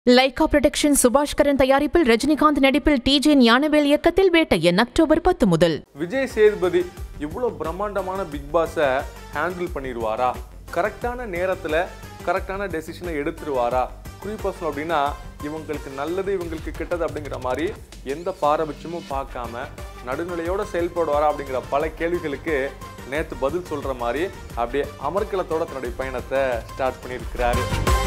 Lyca production Subaskaran தயாரிப்பில் ரஜினிகாந்த் நடிப்பில் DJ Gnanavel இயக்கத்தில் வேட்டையன் அக்டோபர் 10 முதல். விஜய் சேதுபதி இவ்வளோ பிரம்மாண்டமான பிக் பாஸை ஹேண்டில் பண்ணிடுவாரா? கரெக்டான நேரத்தில் கரெக்டான டெசிஷனை எடுத்துருவாரா? குறிப்பாக சொல்லணும் அப்படின்னா இவங்களுக்கு நல்லது இவங்களுக்கு கெட்டது அப்படிங்கிற மாதிரி எந்த பாரபட்சமும் பார்க்காம நடுநிலையோட செயல்படுவாரா அப்படிங்கிற பல கேள்விகளுக்கு நேற்று பதில் சொல்கிற மாதிரி அப்படியே அமர்க்களத்தோட தன்னுடைய பயணத்தை ஸ்டார்ட் பண்ணியிருக்கிறாரு.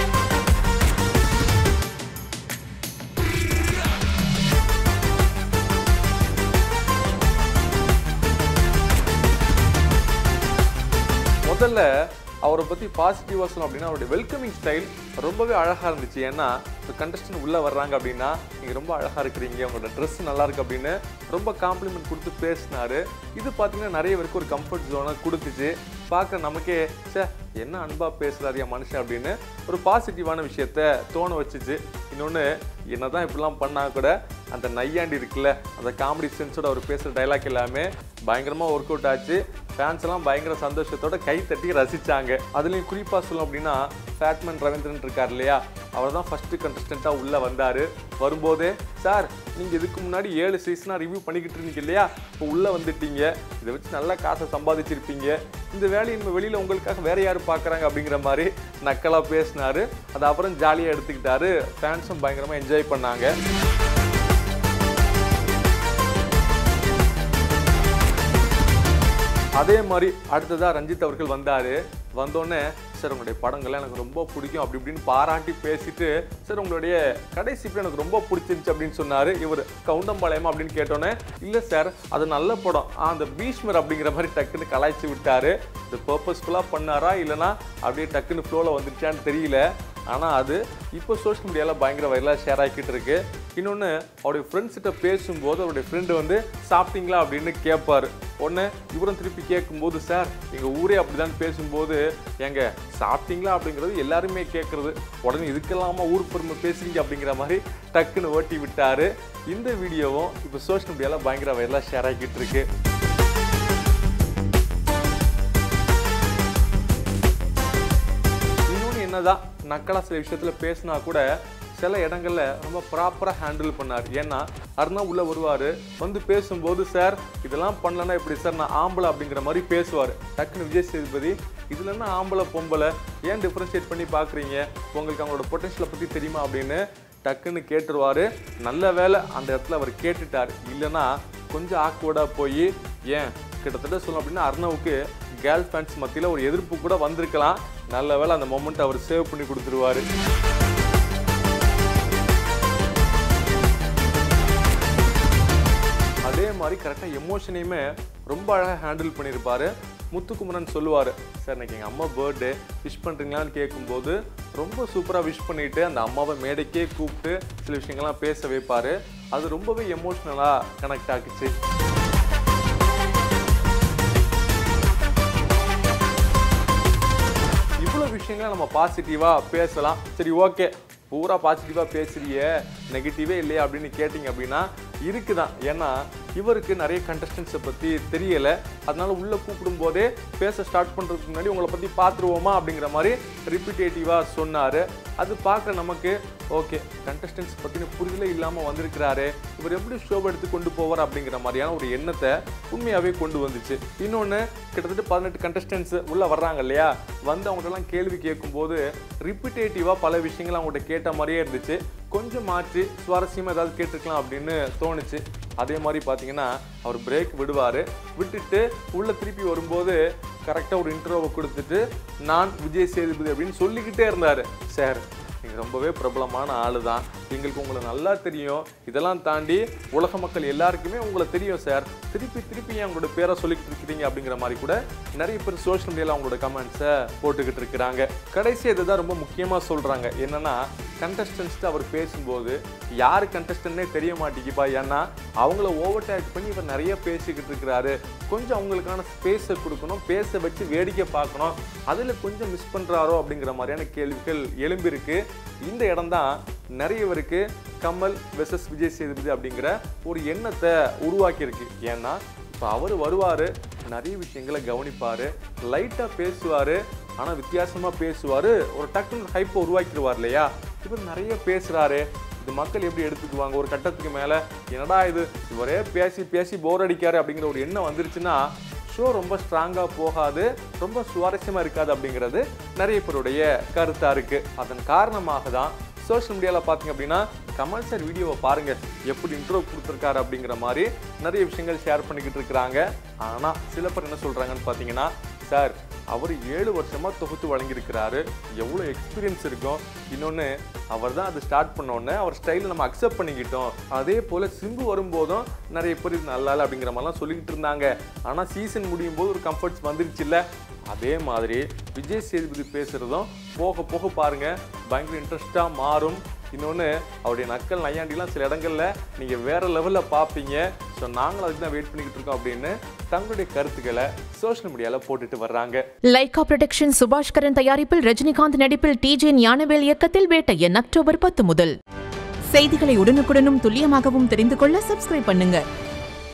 முதல்ல அவரை பற்றி பாசிட்டிவாக சொல்லணும் அப்படின்னா அவருடைய வெல்கமிங் ஸ்டைல் ரொம்பவே அழகாக இருந்துச்சு. ஏன்னா இப்போ கண்டஸ்டன்ட் உள்ளே வர்றாங்க அப்படின்னா நீங்கள் ரொம்ப அழகாக இருக்கிறீங்க, உங்களோட ட்ரெஸ் நல்லா இருக்கு அப்படின்னு ரொம்ப காம்ப்ளிமெண்ட் கொடுத்து பேசினார். இது பார்த்தீங்கன்னா நிறைய பேருக்கு ஒரு கம்ஃபர்ட் ஜோனை கொடுத்துச்சு. பார்க்க நமக்கே என்ன அன்பாக பேசுகிறாரு என் மனுஷன் அப்படின்னு ஒரு பாசிட்டிவான விஷயத்த தோண வச்சுச்சு. இன்னொன்று என்னதான் இப்படிலாம் பண்ணால் கூட அந்த நையாண்டி இருக்குல்ல, அந்த காமெடி சென்ஸோட அவர் பேசுகிற டைலாக் எல்லாமே பயங்கரமாக ஒர்க் அவுட் ஆச்சு. ஃபேன்ஸ் எல்லாம் பயங்கர சந்தோஷத்தோட கை தட்டி ரசித்தாங்க. அதுலேயும் குறிப்பாக சொல்லணும் அப்படின்னா ஃபேட்மேன் ரவீந்திரன் இருக்கார் இல்லையா, அவர் தான் ஃபஸ்ட்டு கண்டஸ்டண்ட்டாக உள்ளே வந்தார். வரும்போதே சார் நீங்கள் இதுக்கு முன்னாடி 7 சீசனாக ரிவ்யூ பண்ணிக்கிட்டு இருந்தீங்க இல்லையா, இப்போ உள்ளே வந்துட்டீங்க, இதை வச்சு நல்லா காசை சம்பாதிச்சிருப்பீங்க, இந்த வேலையை நம்ம வெளியில் உங்களுக்காக வேறு யார் பார்க்குறாங்க அப்படிங்கிற மாதிரி நக்கலாக பேசினார். அதை அப்புறம் ஜாலியாக எடுத்துக்கிட்டாரு. ஃபேன்ஸும் பயங்கரமாக என்ஜாய் பண்ணாங்க. அதே மாதிரி அடுத்ததாக ரஞ்சித் அவர்கள் வந்தார். வந்தோடனே சார் உங்களுடைய படங்கள்லாம் எனக்கு ரொம்ப பிடிக்கும் அப்படி இப்படின்னு பாராட்டி பேசிட்டு சார் உங்களுடைய கடைசி எனக்கு ரொம்ப பிடிச்சிருந்துச்சு அப்படின்னு சொன்னார். இவர் கவுண்டம்பாளையமா அப்படின்னு கேட்டோன்னே இல்லை சார் அது நல்ல படம், அந்த பீஷ்மர் அப்படிங்கிற மாதிரி டக்குன்னு கலாய்ச்சி விட்டார். இது பர்பஸ்ஃபுல்லாக பண்ணாரா இல்லைனா அப்படியே டக்குன்னு ஃப்ளோவில் வந்துருச்சான்னு தெரியல. ஆனால் அது இப்போ சோஷியல் மீடியாவில் பயங்கர வைரலாக ஷேர் ஆகிக்கிட்டு இருக்கு. இன்னொன்று அவருடைய ஃப்ரெண்ட்ஸ்கிட்ட பேசும்போது அவருடைய ஃப்ரெண்டு வந்து சாப்பிட்டீங்களா அப்படின்னு கேட்பார். ஒன்று இவரும் திருப்பி கேட்கும்போது சார் எங்கள் ஊரே அப்படி தான் பேசும்போது எங்க சாப்பிட்டீங்களா அப்படிங்கிறது எல்லாருமே கேட்குறது, உடனே இதுக்கெல்லாமா ஊர் பெருமை பேசுறீங்க அப்படிங்கிற மாதிரி டக்குன்னு ஓட்டி விட்டார். இந்த வீடியோவும் இப்போ சோஷியல் மீடியாவில் பயங்கர வைரலாக ஷேர் ஆகிக்கிட்டு இருக்கு. என்னதான் நக்கலா சில விஷயத்தில் பேசினா கூட சில இடங்களில் ரொம்ப ப்ராப்பராக ஹேண்டில் பண்ணார். ஏன்னா அருணா உள்ளே வருவார், வந்து பேசும்போது சார் இதெல்லாம் பண்ணலன்னா எப்படி சார் நான் ஆம்பளை அப்படிங்கிற மாதிரி பேசுவார். டக்குன்னு விஜய் சேதுபதி இதில் என்ன ஆம்பளை பொம்பளை ஏன் டிஃப்ரென்ஷியேட் பண்ணி பார்க்குறீங்க, உங்களுக்கு அவங்களோட பொட்டன்ஷியலை பற்றி தெரியுமா அப்படின்னு டக்குன்னு கேட்டுருவார். நல்ல வேலை அந்த இடத்துல அவர் கேட்டுட்டார். இல்லைன்னா கொஞ்சம் ஆக்வர்டாக போய் ஏன் கிட்டத்தட்ட சொல்லணும் அப்படின்னா அருணாவுக்கு கேர்ள் ஃபேன்ஸ் மத்தியில் ஒரு எதிர்ப்பு கூட வந்திருக்கலாம். நல்ல வேலை அந்த மொமெண்ட் அவர் சேவ் பண்ணி கொடுத்துருவாரு. அதே மாதிரி கரெக்டாக எமோஷனையுமே ரொம்ப அழகாக ஹேண்டில் பண்ணியிருப்பார். முத்துக்குமரன் சொல்லுவார் சார் இன்னைக்கு எங்கள் அம்மா பர்த்டே விஷ் பண்ணுறீங்களான்னு கேட்கும்போது ரொம்ப சூப்பராக விஷ் பண்ணிவிட்டு அந்த அம்மாவை மேடைக்கே கூப்பிட்டு சில விஷயங்கள்லாம் பேச வைப்பார். அது ரொம்பவே எமோஷ்னலாக கனெக்ட் ஆகிச்சு. இவ்வளோ விஷயங்களை நம்ம பாசிட்டிவாக பேசலாம். சரி ஓகே பூரா பாசிட்டிவாக பேசுறிய நெகட்டிவே இல்லையா அப்படின்னு கேட்டிங்க அப்படின்னா இருக்குதான். ஏன்னா இவருக்கு நிறைய கண்டஸ்டன்ஸை பற்றி தெரியலை, அதனால உள்ளே கூப்பிடும் போதே பேச ஸ்டார்ட் பண்ணுறதுக்கு முன்னாடி உங்களை பற்றி பார்த்துருவோமா அப்படிங்கிற மாதிரி ரிப்பீட்டேட்டிவாக சொன்னார். அது பார்க்க நமக்கு ஓகே கண்டஸ்டன்ஸ் பற்றின புரிதலே இல்லாமல் வந்திருக்கிறாரு, இவர் எப்படி ஷோவை எடுத்து கொண்டு போவார் அப்படிங்கிற மாதிரியான ஒரு எண்ணத்தை உண்மையாகவே கொண்டு வந்துச்சு. இன்னொன்று கிட்டத்தட்ட 18 கண்டஸ்டன்ஸ் உள்ளே வர்றாங்க இல்லையா, வந்து அவங்கள்ட்டலாம் கேள்வி கேட்கும்போது ரிப்பீட்டேட்டிவாக பல விஷயங்கள் அவங்கள்ட்ட கேட்ட மாதிரியே இருந்துச்சு. கொஞ்சம் மாற்றி சுவாரஸ்யமாக ஏதாவது கேட்டுருக்கலாம் அப்படின்னு தோணுச்சு. அதே மாதிரி பார்த்தீங்கன்னா அவர் பிரேக் விடுவார், விட்டுட்டு உள்ளே திருப்பி வரும்போது கரெக்டாக ஒரு இன்ட்ரோவை கொடுத்துட்டு நான் விஜய் சேதுபதி அப்படின்னு சொல்லிக்கிட்டே இருந்தார். சார் நீங்கள் ரொம்பவே பிரபலமான ஆள் தான், எங்களுக்கு உங்களை நல்லா தெரியும், இதெல்லாம் தாண்டி உலக மக்கள் எல்லாருக்குமே உங்களை தெரியும் சார், திருப்பி திருப்பி அவங்களோட பேரை சொல்லிக்கிட்டு இருக்கிறீங்க அப்படிங்கிற மாதிரி கூட நிறைய பேர் சோஷியல் மீடியாவில் அவங்களோட கமெண்ட்ஸை போட்டுக்கிட்டு இருக்கிறாங்க. கடைசி இதுதான் ரொம்ப முக்கியமாக சொல்கிறாங்க. என்னென்னா கண்டஸ்டன்ஸ்ட்டு அவர் பேசும்போது யார் கண்டஸ்டன்ட்னே தெரிய மாட்டேங்குப்பா, ஏன்னா அவங்கள ஓவர்டேக் பண்ணி இவர் நிறைய பேசிக்கிட்டு இருக்கிறாரு, கொஞ்சம் அவங்களுக்கான ஸ்பேஸை கொடுக்கணும், பேச வச்சு வேடிக்கை பார்க்கணும், அதில் கொஞ்சம் மிஸ் பண்ணுறாரோ அப்படிங்கிற மாதிரியான கேள்விகள் எழும்பியிருக்கு. இந்த இடம் தான் நிறைய பேருக்கு கமல் வெர்சஸ் விஜய் சேதுபதி அப்படிங்கிற ஒரு எண்ணத்தை உருவாக்கியிருக்கு. ஏன்னா இப்போ அவர் வருவார், நிறைய விஷயங்களை கவனிப்பார், லைட்டாக பேசுவார், ஆனால் வித்தியாசமாக பேசுவார், ஒரு டக்குன்னு ஹைப்பை உருவாக்கிடுவார் இல்லையா. இவர் நிறைய பேசுறாரு, இது மக்கள் எப்படி எடுத்துக்குவாங்க, ஒரு கட்டத்துக்கு மேல என்னடா இது இவரே பேசி பேசி போர் அடிக்காரு அப்படிங்கிற ஒரு எண்ணம் வந்துருச்சுன்னா ஷோ ரொம்ப ஸ்ட்ராங்கா போகாது, ரொம்ப சுவாரஸ்யமா இருக்காது அப்படிங்கிறது நிறைய பேருடைய கருத்தா இருக்கு. அதன் காரணமாக தான் சோஷியல் மீடியாவில் பார்த்தீங்க அப்படின்னா கமல் சார் வீடியோவை பாருங்க எப்படி இன்ட்ரோ கொடுத்துருக்காரு அப்படிங்கிற மாதிரி நிறைய விஷயங்கள் ஷேர் பண்ணிக்கிட்டு இருக்கிறாங்க. ஆனால் சில பேர் என்ன சொல்றாங்கன்னு பார்த்தீங்கன்னா, சார் அவர் 7 வருஷமா தொகுத்து வழங்கியிருக்கிறாரு, எவ்வளோ எக்ஸ்பீரியன்ஸ் இருக்கும், இன்னொன்று அவர் தான் அது ஸ்டார்ட் பண்ணோன்னே அவர் ஸ்டைலில் நம்ம அக்செப்ட் பண்ணிக்கிட்டோம். அதே போல் சிம்பு வரும்போதும் நிறைய பேர் இது நல்லா இல்லை அப்படிங்கிற மாதிரிலாம் சொல்லிக்கிட்டு இருந்தாங்க. ஆனால் சீசன் முடியும் போது ஒரு கம்ஃபர்ட்ஸ் வந்துருச்சு இல்லை. அதே மாதிரி விஜய் சேதுபதி பேசுகிறதும் போக போக பாருங்க பயங்கர இன்ட்ரெஸ்டாக மாறும். இன்னொன்று அவருடைய நக்கல் நையாண்டிலாம் சில இடங்களில் நீங்கள் வேறு லெவலில் பார்ப்பீங்க. ஸோ நாங்களும் அதுக்கு தான் வெயிட் பண்ணிக்கிட்டு இருக்கோம் அப்படின்னு தங்களுடைய கருத்துக்களை சோஷியல் மீடியாவில் போட்டுட்டு வர்றாங்க. லைகா புரொடக்ஷன் சுபாஷ்கரன் தயாரிப்பில் ரஜினிகாந்த் நடிப்பில் டிஜே ஞானவேல் இயக்கத்தில் வேட்டையன் அக்டோபர் 10 முதல். செய்திகளை உடனுக்குடனும் துல்லியமாகவும் தெரிந்து கொள்ள சப்ஸ்கிரைப் பண்ணுங்க.